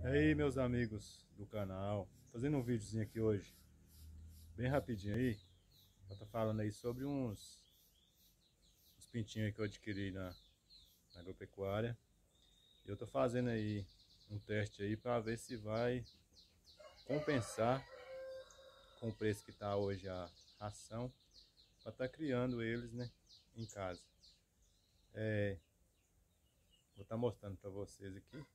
E aí, meus amigos do canal, fazendo um videozinho aqui hoje, bem rapidinho aí, eu tô falando aí sobre uns pintinhos aí que eu adquiri na agropecuária. Eu tô fazendo aí um teste aí para ver se vai compensar com o preço que tá hoje a ração, para estar criando eles, né, em casa. Vou estar mostrando para vocês aqui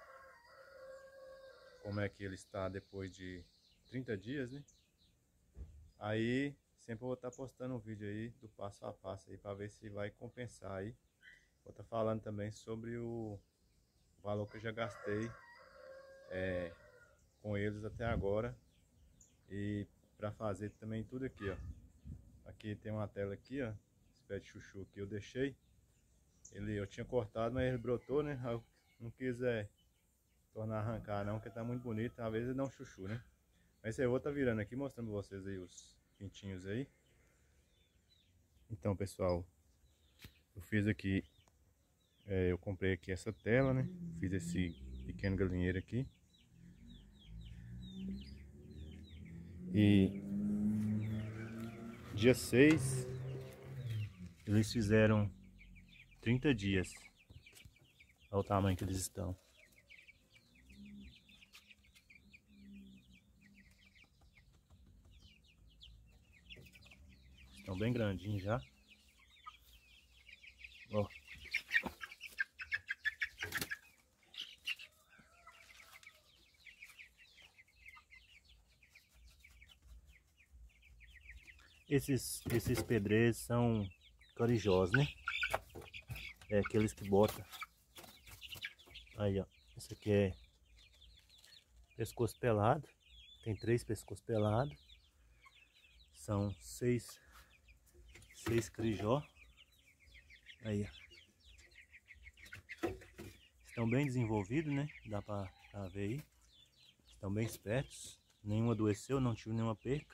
como é que ele está depois de 30 dias, né? Aí sempre eu vou estar postando um vídeo aí do passo a passo aí para ver se vai compensar aí. Vou estar falando também sobre o valor que eu já gastei com eles até agora e para fazer também tudo aqui, ó. Aqui tem uma tela aqui, ó, esse pé de chuchu que eu deixei. Eu tinha cortado, mas ele brotou, né? Eu não quis tornar arrancar não, porque tá muito bonito. Às vezes ele dá um chuchu, né? Mas eu vou estar virando aqui mostrando pra vocês aí os pintinhos aí. Então, pessoal, eu fiz aqui, eu comprei aqui essa tela, né? Fiz esse pequeno galinheiro aqui. E dia 6 eles fizeram 30 dias. Olha o tamanho que eles estão. Estão bem grandinhos já. Ó. Esses pedreiros são carijós, né? É aqueles que botam. Aí, ó. Esse aqui é pescoço pelado. Tem 3 pescoços pelados. São 6 carijó. Aí, ó. Estão bem desenvolvidos, né? Dá pra ver aí. Estão bem espertos. Nenhum adoeceu, não tive nenhuma perca.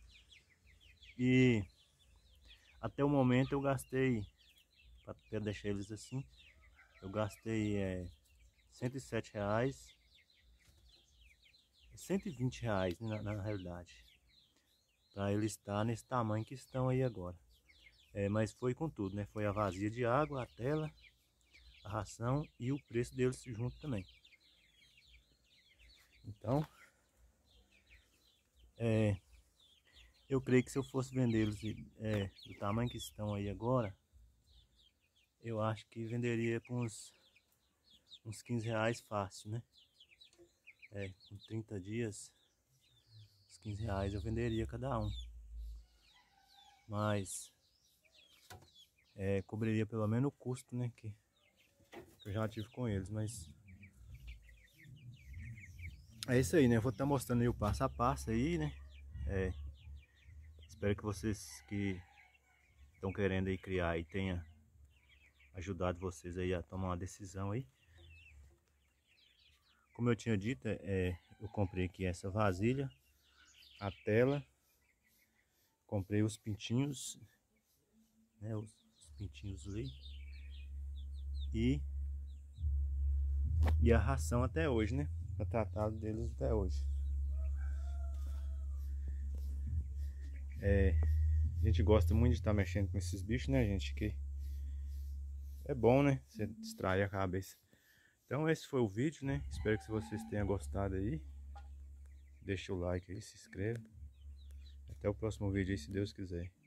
E até o momento eu gastei, para deixar eles assim, eu gastei R$ 107, R$ 120 na realidade, para eles estar nesse tamanho que estão aí agora. Mas foi com tudo, né? Foi a vazia de água, a tela, a ração e o preço deles junto também. Então, eu creio que se eu fosse vendê-los do tamanho que estão aí agora, eu acho que venderia por uns R$ 15 fácil, né? Com 30 dias, uns R$ 15 eu venderia cada um. Mas cobriria pelo menos o custo, né? Que eu já tive com eles, mas é isso aí, né? Eu vou estar mostrando aí o passo a passo aí, né? Espero que vocês que estão querendo aí criar aí tenha ajudado vocês aí a tomar uma decisão aí. Como eu tinha dito, eu comprei aqui essa vasilha, a tela, comprei os pintinhos, né? Os pintinhos ali e a ração até hoje, né? Para tratar deles até hoje. A gente gosta muito de estar mexendo com esses bichos, né, gente? Que é bom, né? Você distrai a cabeça. Então esse foi o vídeo, né? Espero que vocês tenham gostado aí. Deixa o like aí, se inscreva. Até o próximo vídeo aí, se Deus quiser.